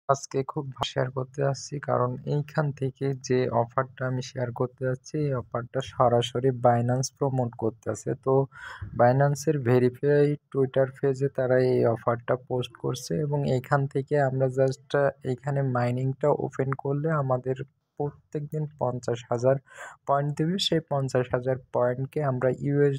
আজকে খুব শেয়ার করতে যাচ্ছি কারণ এইখান থেকে যে অফারটা আমি শেয়ার করতে যাচ্ছি এই অফারটা সরাসরি বাইন্যান্স প্রমোট করতেছে। তো বাইন্যান্সের ভেরিফাইড টুইটার পেজে তারা এই অফারটা পোস্ট করছে এবং এইখান থেকে আমরা জাস্ট এইখানে মাইনিংটা ওপেন করলে আমাদের প্রত্যেক দিন 50,000 পয়েন্ট দেবে। সেই 50,000 পয়েন্টকে আমরা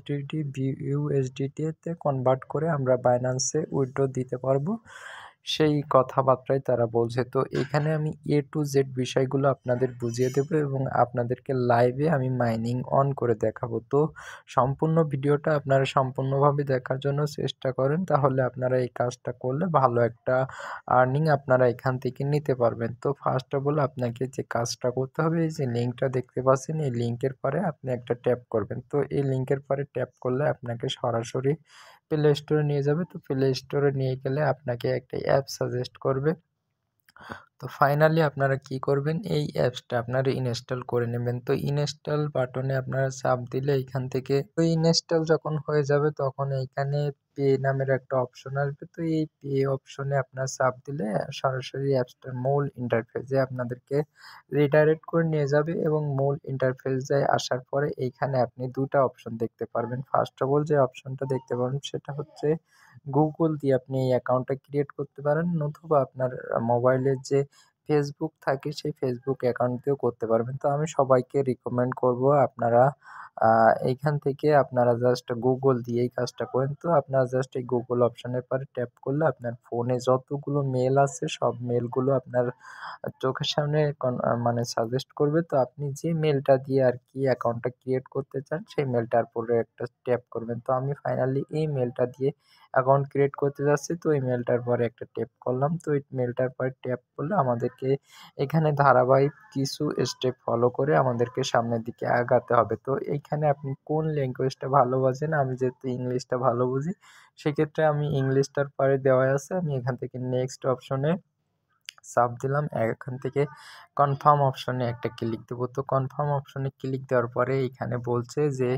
ইউএসডিটিতে কনভার্ট করে আমরা বাইন্যান্সে উইথড্র দিতে পারবো। সেই কথাবার্তাই তারা বলছে। তো এখানে আমি A to Z বিষয়গুলো আপনাদের বুঝিয়ে দেবো এবং আপনাদেরকে লাইভে আমি মাইনিং অন করে দেখাবো। তো সম্পূর্ণ ভিডিওটা আপনারা সম্পূর্ণভাবে দেখার জন্য চেষ্টা করেন, তাহলে আপনারা এই কাজটা করলে ভালো একটা আর্নিং আপনারা এখান থেকে নিতে পারবেন। তো ফার্স্ট অফ অল আপনাকে যে কাজটা করতে হবে, এই যে লিঙ্কটা দেখতে পাচ্ছেন, এই লিঙ্কের পরে আপনি একটা ট্যাপ করবেন। তো এই লিঙ্কের পরে ট্যাপ করলে আপনাকে সরাসরি প্লে স্টোরে নিয়ে যাবে। তো প্লে স্টোরে নিয়ে গেলে আপনাকে একটা অ্যাপ সাজেস্ট করবে। তো ফাইনালি আপনারা কি করবেন, এই অ্যাপসটা আপনারা ইনস্টল করে নেবেন। তো ইনস্টল বাটনে আপনারা চাপ দিলে এইখান থেকে তো ইনস্টল যখন হয়ে যাবে তখন এইখানে পে নামের একটা অপশন আসবে। তো এই পে অপশনে আপনারা চাপ দিলে সরাসরি অ্যাপসটার মূল ইন্টারফেসে আপনাদেরকে রিডাইরেক্ট করে নিয়ে যাবে এবং মূল ইন্টারফেসে আসার পরে এইখানে আপনি দুটা অপশন দেখতে পারবেন। ফার্স্ট অফ অল যে অপশনটা দেখতে পারবেন সেটা হচ্ছে গুগল দিয়ে আপনি এই অ্যাকাউন্টটা ক্রিয়েট করতে পারেন, নতুবা আপনার মোবাইলের যে ফেসবুক থাকে সেই ফেসবুক অ্যাকাউন্ট দিয়েও করতে পারবেন। তো আমি সবাইকে রিকমেন্ড করব আপনারা এইখান থেকে আপনারা জাস্ট গুগল দিয়ে এই কাজটা করেন। তো আপনারা জাস্ট এই গুগল অপশনের পরে ট্যাপ করলে আপনার ফোনে যতগুলো মেল আছে সব মেলগুলো আপনার চোখের সামনে মানে সাজেস্ট করবে। তো আপনি যে মেলটা দিয়ে আর কি অ্যাকাউন্টটা ক্রিয়েট করতে চান সেই মেলটার পরে একটা ট্যাপ করবেন। তো আমি ফাইনালি এই মেলটা দিয়ে অ্যাকাউন্ট ক্রিয়েট করতে যাচ্ছি। তো এই মেলটার পরে একটা ট্যাপ করলাম। তো এই মেলটার পরে ট্যাপ করলে আমাদেরকে এখানে ধারাবাহিক কিছু স্টেপ ফলো করে আমাদেরকে সামনের দিকে আগাতে হবে। তো এইখানে আপনি কোন ল্যাঙ্গুয়েজটা ভালো বোঝেন, আমি যেহেতু ইংলিশটা ভালো বুঝি সেক্ষেত্রে আমি ইংলিশটার পরে দেওয়া আছে, আমি এখান থেকে নেক্সট অপশনে চাপ দিলাম। এখান থেকে কনফার্ম অপশনে একটা ক্লিক দেবো। তো কনফার্ম অপশনে ক্লিক দেওয়ার পরে এখানে বলছে যে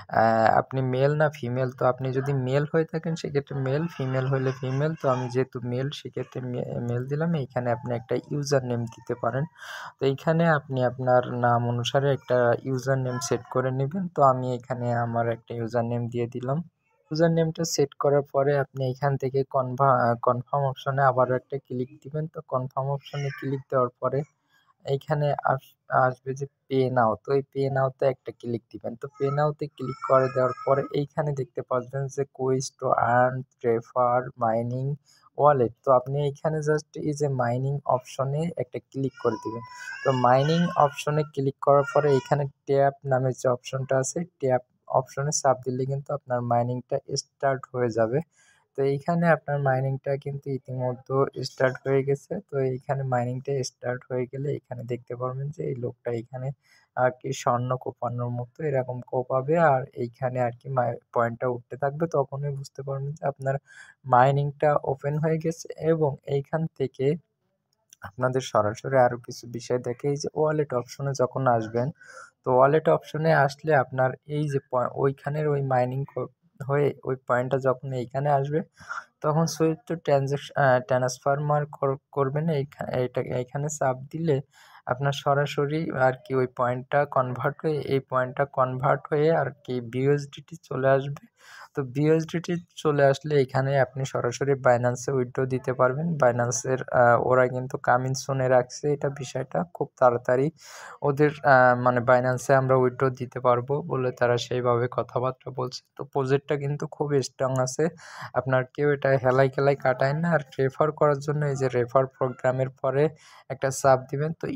আপনি মেল না ফিমেল। তো আপনি যদি মেল হয়ে থাকেন সেক্ষেত্রে মেল, ফিমেল হলে ফিমেল। তো আমি যেহেতু মেল সেক্ষেত্রে মেল দিলাম। এইখানে আপনি একটা ইউজার নেম দিতে পারেন। তো এইখানে আপনি আপনার নাম অনুসারে একটা ইউজার নেম সেট করে নেবেন। তো আমি এখানে আমার একটা ইউজার নেম দিয়ে দিলাম। ইউজার নেমটা সেট করার পরে আপনি এখান থেকে কনফার্ম অপশনে আবারও একটা ক্লিক দিবেন। তো কনফার্ম অপশনে ক্লিক দেওয়ার পরে এইখানে আসবে যে পে নাও। তো এই পে নাওতে একটা ক্লিক দিবেন। তো পে নাওতে ক্লিক করে দেওয়ার পরে এইখানে দেখতে পাচ্ছেন যে quiz to earn, refer, mining, wallet. তো আপনি এইখানে জাস্ট এই যে মাইনিং অপশনে একটা ক্লিক করে দিবেন। তো মাইনিং অপশনে ক্লিক করার পরে এখানে ট্যাপ নামের যে অপশনটা আছে ট্যাপ অপশনে চাপ দিলে কিন্তু আপনার মাইনিংটা স্টার্ট হয়ে যাবে। তো এইখানে আপনার মাইনিংটা কিন্তু ইতিমধ্যে স্টার্ট হয়ে গেছে। তো এইখানে মাইনিংটা স্টার্ট হয়ে গেলে এখানে দেখতে পারবেন যে এই লোকটা এখানে আর কি স্বর্ণ কোপানোর মতো এরকম কোপাবে আর এইখানে আর কি পয়েন্টটা উঠতে থাকবে। তখনই বুঝতে পারবেন যে আপনার মাইনিংটা ওপেন হয়ে গেছে এবং এইখান থেকে আপনাদের সরাসরি আরও কিছু বিষয় দেখে এই যে ওয়ালেট অপশনে যখন আসবেন, তো ওয়ালেট অপশনে আসলে আপনার এই যে ওইখানের ওই মাইনিং হয়ে ওই পয়েন্টটা যখন এইখানে আসবে তখন সুইচ টু ট্রান্সফার করবেন। এইখানে চাপ দিলে আপনার সরাসরি আর কি ওই পয়েন্টটা কনভার্ট হয়ে এই পয়েন্টটা কনভার্ট হয়ে আর কি বিউএসডিটি চলে আসবে। তো বিউএসডিটি চলে আসলে এখানে আপনি সরাসরি বাইন্যান্সে উইথড্র দিতে পারবেন। বাইন্যান্সের ওরা কিন্তু কামিং সুনে রাখছে এটা বিষয়টা খুব তাড়াতাড়ি ওদের মানে বাইন্যান্সে আমরা উইথড্র দিতে পারবো বলে তারা সেইভাবে কথাবার্তা বলছে। তো প্রজেক্টটা কিন্তু খুব স্ট্রং আছে। আপনার কেউ এটা হেলাই খেলাই কাটায় না। আর রেফার করার জন্য এই যে রেফার প্রোগ্রামের পরে একটা চাপ দিবেন। তো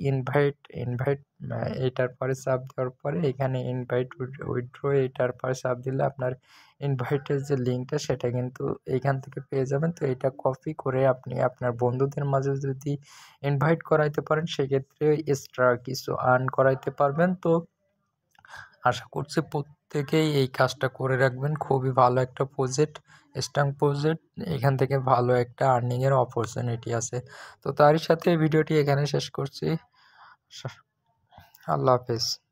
ইনভাইট এইটার পরে চাপ দেওয়ার পরে এখানে ইনভাইট উইথড্র এইটার পরে চাপ দিলে আপনার ইনভাইটের যে লিঙ্কটা সেটা কিন্তু এইখান থেকে পেয়ে যাবেন। তো এটা কপি করে আপনি আপনার বন্ধুদের মাঝে যদি ইনভাইট করাইতে পারেন সেক্ষেত্রে এক্সট্রা কিছু আর্ন করাইতে পারবেন। তো আশা করছি প্রত্যেকেই এই কাজটা করে রাখবেন। খুবই ভালো একটা প্রজেক্ট, স্ট্রং প্রজেক্ট। এখান থেকে ভালো একটা আর্নিংয়ের অপরচুনিটি আছে। তো তারই সাথে ভিডিওটি এখানে শেষ করছি। আল্লাহ হাফেজ।